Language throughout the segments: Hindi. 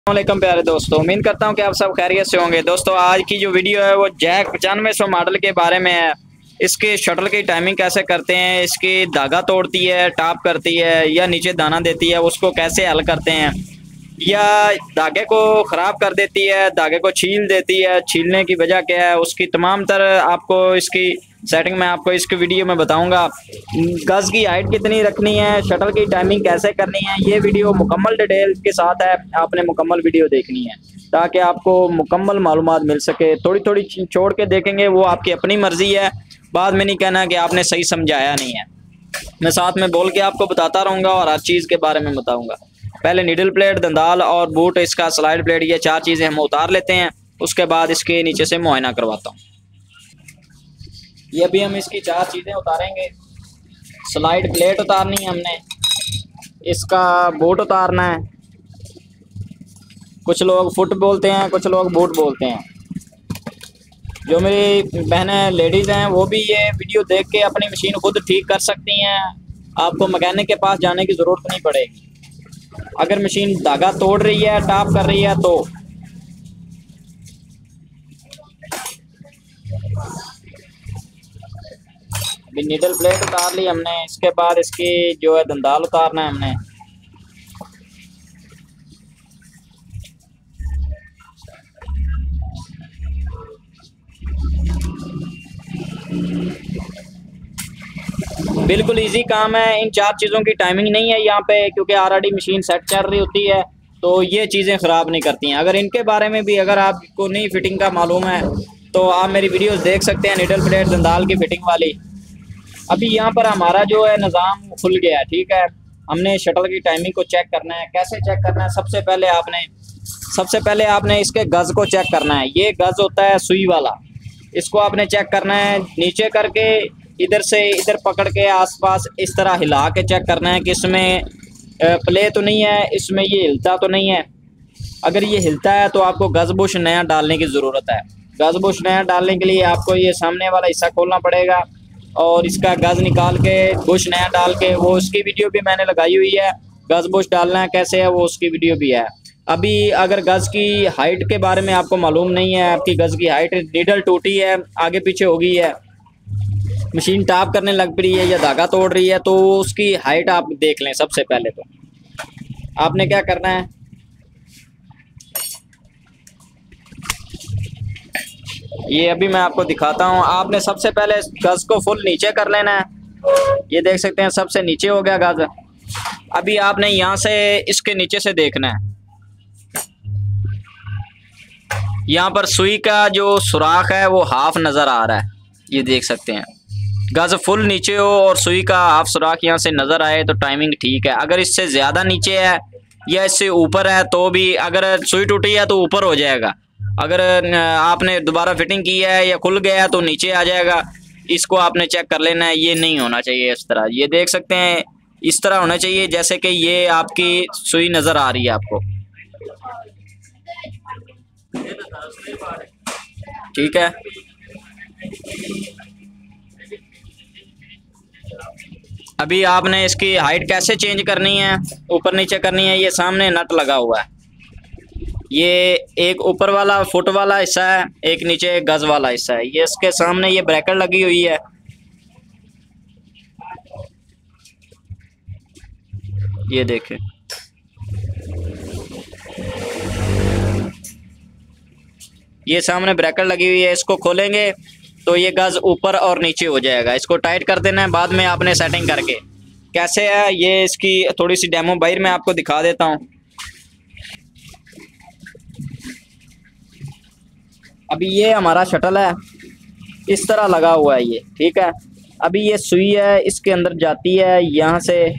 वालेकुम प्यारे दोस्तों, उम्मीद करता हूं कि आप सब खैरियत से होंगे। दोस्तों आज की जो वीडियो है वो जैक 9500 मॉडल के बारे में है। इसके शटल की टाइमिंग कैसे करते हैं, इसकी धागा तोड़ती है, टॉप करती है या नीचे दाना देती है, उसको कैसे हल करते हैं, या धागे को ख़राब कर देती है, धागे को छील देती है, छीलने की वजह क्या है, उसकी तमाम तरह आपको इसकी सेटिंग में आपको इसकी वीडियो में बताऊंगा। गज़ की हाइट कितनी रखनी है, शटल की टाइमिंग कैसे करनी है, ये वीडियो मुकम्मल डिटेल के साथ है। आपने मुकम्मल वीडियो देखनी है ताकि आपको मुकम्मल मालूमात मिल सके। थोड़ी थोड़ी छोड़ के देखेंगे वो आपकी अपनी मर्ज़ी है, बाद में नहीं कहना कि आपने सही समझाया नहीं है। मैं साथ में बोल के आपको बताता रहूँगा और हर चीज़ के बारे में बताऊँगा। पहले नीडल प्लेट, दंदाल और बूट, इसका स्लाइड प्लेट, ये चार चीज़ें हम उतार लेते हैं। उसके बाद इसके नीचे से मुआयना करवाता हूँ। ये अभी हम इसकी चार चीज़ें उतारेंगे। स्लाइड प्लेट उतारनी है हमने, इसका बूट उतारना है, कुछ लोग फुट बोलते हैं, कुछ लोग बूट बोलते हैं। जो मेरी बहनें लेडीज़ हैं वो भी ये वीडियो देख के अपनी मशीन खुद ठीक कर सकती हैं। आपको मैकेनिक के पास जाने की ज़रूरत नहीं पड़ेगी। अगर मशीन धागा तोड़ रही है, टॉप कर रही है तो अभी नीडल प्लेट उतार ली हमने। इसके बाद इसकी जो है दंदाल उतारना है हमने। बिल्कुल इजी काम है। इन चार चीज़ों की टाइमिंग नहीं है यहाँ पे, क्योंकि ऑलरेडी मशीन सेट चल रही होती है तो ये चीज़ें ख़राब नहीं करती हैं। अगर इनके बारे में भी अगर आपको नहीं फिटिंग का मालूम है तो आप मेरी वीडियोस देख सकते हैं, नीडल प्लेट दंदाल की फिटिंग वाली। अभी यहाँ पर हमारा जो है निज़ाम खुल गया है, ठीक है। हमने शटल की टाइमिंग को चेक करना है। कैसे चेक करना है? सबसे पहले आपने इसके गज़ को चेक करना है। ये गज़ होता है सुई वाला, इसको आपने चेक करना है। नीचे करके इधर से इधर पकड़ के आसपास इस तरह हिला के चेक करना है कि इसमें प्ले तो नहीं है, इसमें ये हिलता तो नहीं है। अगर ये हिलता है तो आपको गज़ बुश नया डालने की ज़रूरत है। गज़ बुश नया डालने के लिए आपको ये सामने वाला हिस्सा खोलना पड़ेगा और इसका गज़ निकाल के बुश नया डाल के, वो उसकी वीडियो भी मैंने लगाई हुई है। गज़ बुश डालना है कैसे है वो उसकी वीडियो भी है। अभी अगर गज़ की हाइट के बारे में आपको मालूम नहीं है, आपकी गज़ की हाइट, नीडल टूटी है, आगे पीछे हो गई है, मशीन टॉप करने लग पड़ी है या धागा तोड़ रही है, तो उसकी हाइट आप देख लें। सबसे पहले तो आपने क्या करना है, ये अभी मैं आपको दिखाता हूँ। आपने सबसे पहले गज़ को फुल नीचे कर लेना है। ये देख सकते हैं सबसे नीचे हो गया गज़। अभी आपने यहाँ से इसके नीचे से देखना है। यहाँ पर सुई का जो सुराख है वो हाफ नज़र आ रहा है, ये देख सकते हैं। गज़ फुल नीचे हो और सुई का हाफ सुराख यहाँ से नज़र आए तो टाइमिंग ठीक है। अगर इससे ज़्यादा नीचे है या इससे ऊपर है तो भी, अगर सुई टूटी है तो ऊपर हो जाएगा, अगर आपने दोबारा फिटिंग की है या खुल गया है तो नीचे आ जाएगा। इसको आपने चेक कर लेना है। ये नहीं होना चाहिए इस तरह, ये देख सकते हैं इस तरह होना चाहिए जैसे कि ये आपकी सुई नज़र आ रही है आपको, ठीक है। अभी आपने इसकी हाइट कैसे चेंज करनी है, ऊपर नीचे करनी है। ये सामने नट लगा हुआ है, ये एक ऊपर वाला फुट वाला हिस्सा है, एक नीचे गज़ वाला हिस्सा है। ये इसके सामने ये ब्रैकेट लगी हुई है, ये देखें। ये सामने ब्रैकेट लगी हुई है, इसको खोलेंगे तो ये गज़ ऊपर और नीचे हो जाएगा। इसको टाइट कर देना है बाद में आपने सेटिंग करके। कैसे है ये, इसकी थोड़ी सी डेमो बाहर मैं आपको दिखा देता हूँ। अभी ये हमारा शटल है, इस तरह लगा हुआ है ये, ठीक है। अभी ये सुई है, इसके अंदर जाती है यहाँ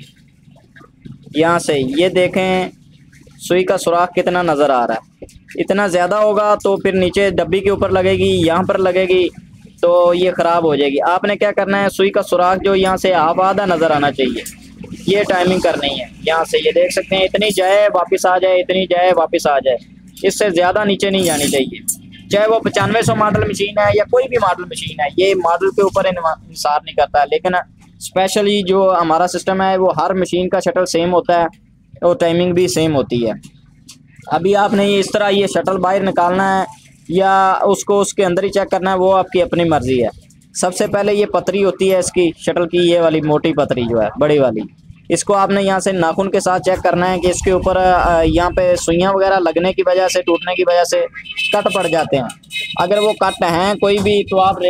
से ये देखें सुई का सुराख कितना नज़र आ रहा है। इतना ज़्यादा होगा तो फिर नीचे डब्बी के ऊपर लगेगी, यहाँ पर लगेगी तो ये ख़राब हो जाएगी। आपने क्या करना है, सुई का सुराख जो यहाँ से आधा नज़र आना चाहिए, ये टाइमिंग करनी है। यहाँ से ये देख सकते हैं, इतनी जाए वापस आ जाए, इतनी जाए वापस आ जाए, इससे ज़्यादा नीचे नहीं जानी चाहिए। चाहे वो 9500 मॉडल मशीन है या कोई भी मॉडल मशीन है, ये मॉडल के ऊपर इंसार नहीं करता है। लेकिन स्पेशली जो हमारा सिस्टम है वो हर मशीन का शटल सेम होता है और टाइमिंग भी सेम होती है। अभी आपने ये इस तरह ये शटल बाहर निकालना है या उसको उसके अंदर ही चेक करना है, वो आपकी अपनी मर्ज़ी है। सबसे पहले ये पतरी होती है इसकी शटल की, ये वाली मोटी पतरी जो है बड़ी वाली, इसको आपने यहाँ से नाखून के साथ चेक करना है कि इसके ऊपर यहाँ पे सुइयाँ वगैरह लगने की वजह से, टूटने की वजह से कट पड़ जाते हैं। अगर वो कट हैं कोई भी तो आप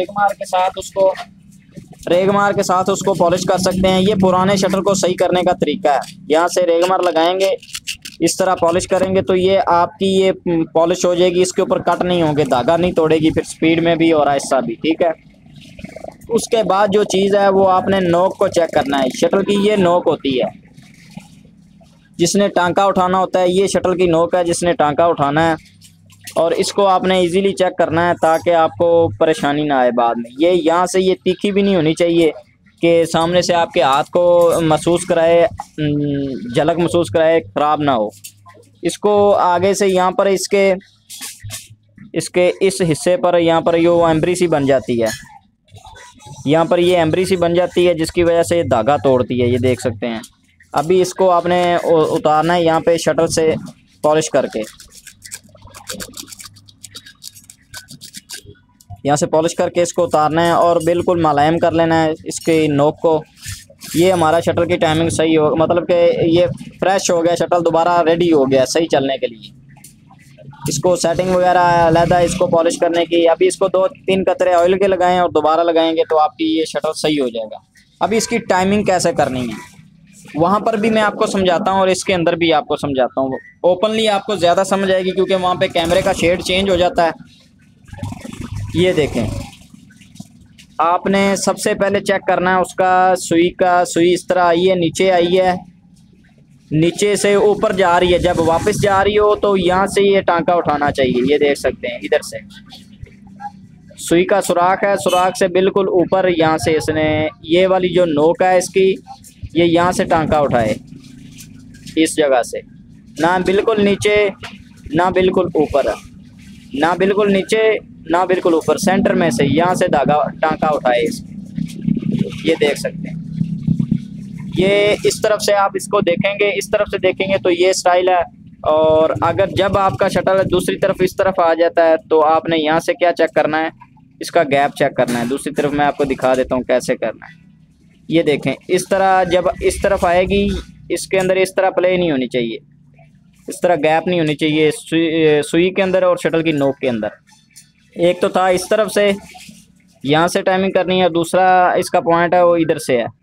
रेगमार के साथ उसको पॉलिश कर सकते हैं। ये पुराने शटर को सही करने का तरीका है। यहाँ से रेगमार लगाएंगे, इस तरह पॉलिश करेंगे तो ये आपकी ये पॉलिश हो जाएगी, इसके ऊपर कट नहीं होंगे, धागा नहीं तोड़ेगी फिर स्पीड में भी और आहिस्ता भी, ठीक है। उसके बाद जो चीज़ है वो आपने नोक को चेक करना है। शटल की ये नोक होती है जिसने टांका उठाना होता है, ये शटल की नोक है जिसने टांका उठाना है, और इसको आपने इजीली चेक करना है ताकि आपको परेशानी ना आए बाद में। ये यहाँ से ये तीखी भी नहीं होनी चाहिए कि सामने से आपके हाथ को महसूस कराए, झलक महसूस कराए, ख़राब ना हो। इसको आगे से यहाँ पर इसके इस हिस्से पर यहाँ पर ये एम्ब्री सी बन जाती है, यहाँ पर ये एम्ब्री सी बन जाती है जिसकी वजह से ये धागा तोड़ती है, ये देख सकते हैं। अभी इसको आपने उतारना है यहाँ पे शटल से पॉलिश करके, यहाँ से पॉलिश करके इसको उतारना है और बिल्कुल मुलायम कर लेना है इसके नोक को। ये हमारा शटल की टाइमिंग सही हो, मतलब कि ये फ्रेश हो गया, शटल दोबारा रेडी हो गया सही चलने के लिए। इसको सेटिंग वगैरह अलग है इसको पॉलिश करने की। अभी इसको 2-3 कतरे ऑयल के लगाएं और दोबारा लगाएंगे तो आपकी ये शटल सही हो जाएगा। अभी इसकी टाइमिंग कैसे करनी है वहाँ पर भी मैं आपको समझाता हूँ और इसके अंदर भी आपको समझाता हूँ। ओपनली आपको ज़्यादा समझ आएगी क्योंकि वहाँ पे कैमरे का शेड चेंज हो जाता है। ये देखें, आपने सबसे पहले चेक करना है उसका सुई इस तरह आई है, नीचे आई है, नीचे से ऊपर जा रही है, जब वापस जा रही हो तो यहाँ से ये टांका उठाना चाहिए। ये देख सकते हैं इधर से सुई का सुराख है, सुराख से बिल्कुल ऊपर यहाँ से इसने ये वाली जो नोक है इसकी, ये यहाँ से टांका उठाए इस जगह से, ना बिल्कुल नीचे ना बिल्कुल ऊपर, ना बिल्कुल नीचे ना बिल्कुल ऊपर, सेंटर में से यहाँ से धागा टांका उठाए इसमें। ये देख सकते हैं, ये इस तरफ से आप इसको देखेंगे, इस तरफ से देखेंगे तो ये स्टाइल है। और अगर जब आपका शटल दूसरी तरफ इस तरफ आ जाता है तो आपने यहाँ से क्या चेक करना है, इसका गैप चेक करना है। दूसरी तरफ मैं आपको दिखा देता हूँ कैसे करना है। ये देखें, इस तरह जब इस तरफ आएगी, इसके अंदर इस तरह प्ले नहीं होनी चाहिए, इस तरह गैप नहीं होनी चाहिए सुई के अंदर और शटल की नोक के अंदर। एक तो था इस तरफ से यहाँ से टाइमिंग करनी है, दूसरा इसका पॉइंट है वो इधर से है,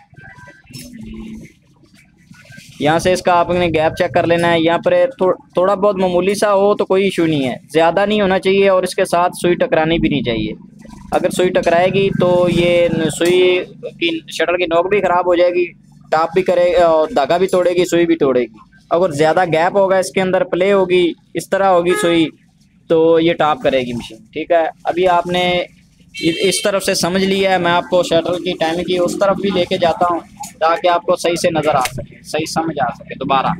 यहाँ से इसका आपने गैप चेक कर लेना है। यहाँ पर थोड़ा बहुत मामूली सा हो तो कोई इशू नहीं है, ज़्यादा नहीं होना चाहिए और इसके साथ सुई टकरानी भी नहीं चाहिए। अगर सुई टकराएगी तो ये सुई की शटल की नोक भी ख़राब हो जाएगी, टाप भी करेगी और धागा भी तोड़ेगी, सुई भी तोड़ेगी। अगर ज़्यादा गैप होगा इसके अंदर, प्ले होगी, इस तरह होगी सुई, तो ये टाप करेगी मशीन, ठीक है। अभी आपने इस तरफ से समझ लिया है, मैं आपको शटल की टाइमिंग की उस तरफ भी लेके जाता हूँ ताकि आपको सही से नज़र आ सके, सही समझ आ सके दोबारा।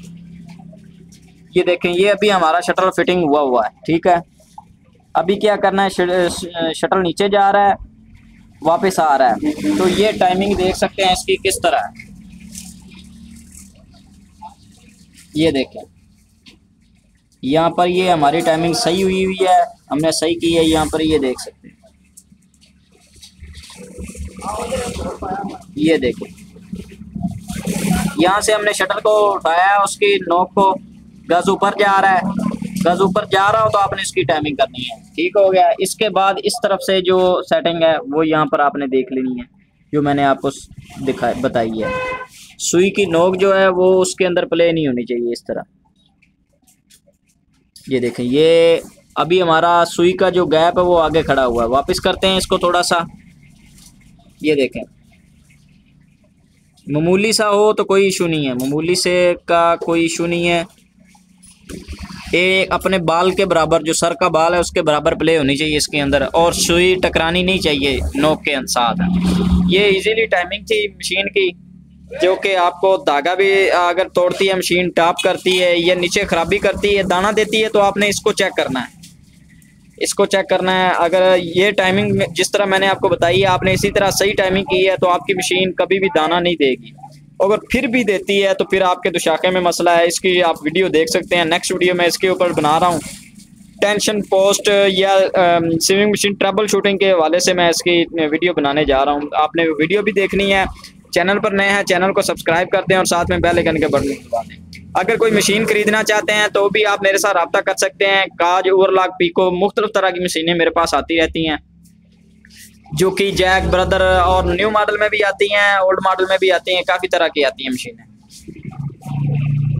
ये देखें, ये अभी हमारा शटल फिटिंग हुआ है, ठीक है। अभी क्या करना है, शटल नीचे जा रहा है, वापस आ रहा है, तो ये टाइमिंग देख सकते हैं इसकी किस तरह है। ये देखें, यहाँ पर ये हमारी टाइमिंग सही हुई है, हमने सही की है। यहाँ पर ये देख सकते हैं, ये देखें, यहाँ से हमने शटल को उठाया, उसकी नोक को गज ऊपर जा रहा है, गज ऊपर जा रहा हो तो आपने इसकी टाइमिंग करनी है, ठीक हो गया। इसके बाद इस तरफ से जो सेटिंग है वो यहाँ पर आपने देख लेनी है, जो मैंने आपको बताई है। सुई की नोक जो है वो उसके अंदर प्ले नहीं होनी चाहिए इस तरह। ये देखें, ये अभी हमारा सुई का जो गैप है वो आगे खड़ा हुआ है। वापस करते हैं इसको थोड़ा सा, ये देखें, मामूली सा हो तो कोई इशू नहीं है, मामूली से का कोई इशू नहीं है। एक अपने बाल के बराबर, जो सर का बाल है उसके बराबर प्ले होनी चाहिए इसके अंदर, और सुई टकरानी नहीं चाहिए नोक के साथ। ये इजीली टाइमिंग थी मशीन की, जो कि आपको धागा भी अगर तोड़ती है मशीन, टाप करती है या नीचे खराबी करती है, दाना देती है, तो आपने इसको चेक करना है, इसको चेक करना है। अगर ये टाइमिंग जिस तरह मैंने आपको बताई है, आपने इसी तरह सही टाइमिंग की है तो आपकी मशीन कभी भी दाना नहीं देगी। अगर फिर भी देती है तो फिर आपके दुशाखे में मसला है। इसकी आप वीडियो देख सकते हैं, नेक्स्ट वीडियो में इसके ऊपर बना रहा हूँ। टेंशन पोस्ट या स्विमिंग मशीन ट्रबल शूटिंग के हवाले से मैं इसकी वीडियो बनाने जा रहा हूँ। आपने वीडियो भी देखनी है। चैनल पर नए हैं, चैनल को सब्सक्राइब कर दें और साथ में बेल आइकन के बटन दबा दें। अगर कोई मशीन खरीदना चाहते हैं तो भी आप मेरे साथ रब्ता कर सकते हैं। काज, ओवरलॉक, पीको, मुख्तलिफ तरह की मशीनें मेरे पास आती रहती हैं, जो कि जैक, ब्रदर और न्यू मॉडल में भी आती हैं, ओल्ड मॉडल में भी आती हैं, काफ़ी तरह की आती हैं मशीनें।